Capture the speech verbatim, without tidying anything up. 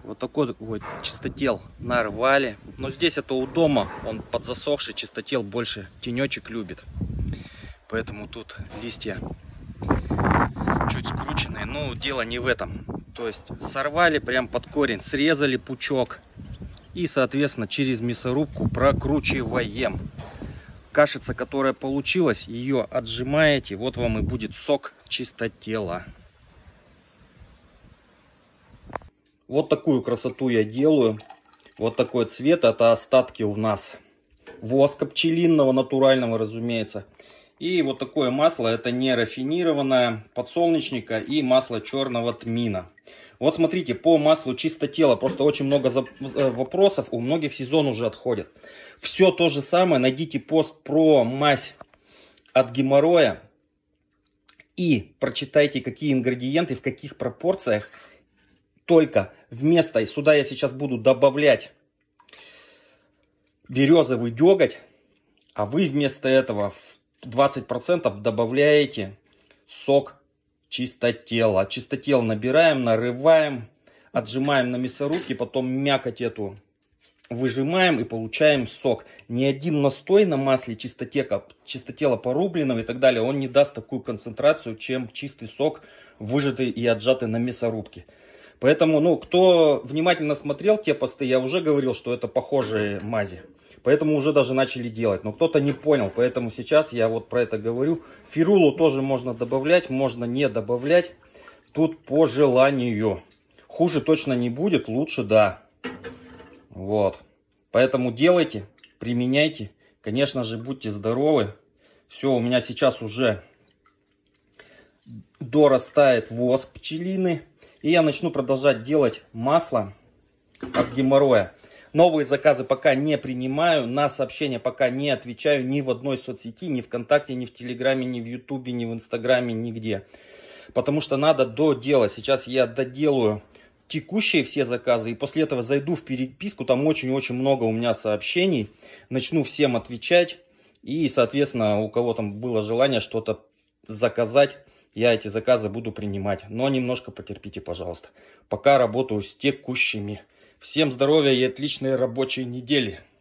Вот такой вот чистотел нарвали. Но здесь это у дома, он подзасохший, чистотел больше тенечек любит. Поэтому тут листья чуть скрученные. Но дело не в этом. То есть сорвали прям под корень, срезали пучок. И, соответственно, через мясорубку прокручиваем. Кашица, которая получилась, ее отжимаете. Вот вам и будет сок чистотела. Вот такую красоту я делаю. Вот такой цвет. Это остатки у нас воска пчелиного, натурального, разумеется. И вот такое масло. Это не рафинированное подсолнечника и масло черного тмина. Вот смотрите, по маслу чистотела просто очень много вопросов. У многих сезон уже отходит. Все то же самое. Найдите пост про мазь от геморроя. И прочитайте, какие ингредиенты, в каких пропорциях. Только вместо, сюда я сейчас буду добавлять березовый деготь. А вы вместо этого в двадцать процентов добавляете сок чистотела. Чистотел набираем, нарываем, отжимаем на мясорубке, потом мякоть эту выжимаем и получаем сок. Ни один настой на масле чистотека, чистотела порубленного и так далее, он не даст такую концентрацию, чем чистый сок, выжатый и отжатый на мясорубке. Поэтому, ну, кто внимательно смотрел те посты, я уже говорил, что это похожие мази. Поэтому уже даже начали делать. Но кто-то не понял, поэтому сейчас я вот про это говорю. Фирулу тоже можно добавлять, можно не добавлять. Тут по желанию. Хуже точно не будет, лучше да. Вот. Поэтому делайте, применяйте. Конечно же, будьте здоровы. Все, у меня сейчас уже дорастает воск пчелиный. И я начну продолжать делать масло от геморроя. Новые заказы пока не принимаю, на сообщения пока не отвечаю ни в одной соцсети, ни ВКонтакте, ни в Телеграме, ни в Ютубе, ни в Инстаграме, нигде. Потому что надо доделать. Сейчас я доделаю текущие все заказы и после этого зайду в переписку. Там очень-очень много у меня сообщений. Начну всем отвечать. И, соответственно, у кого там было желание что-то заказать, я эти заказы буду принимать. Но немножко потерпите, пожалуйста. Пока работаю с текущими. Всем здоровья и отличной рабочей недели.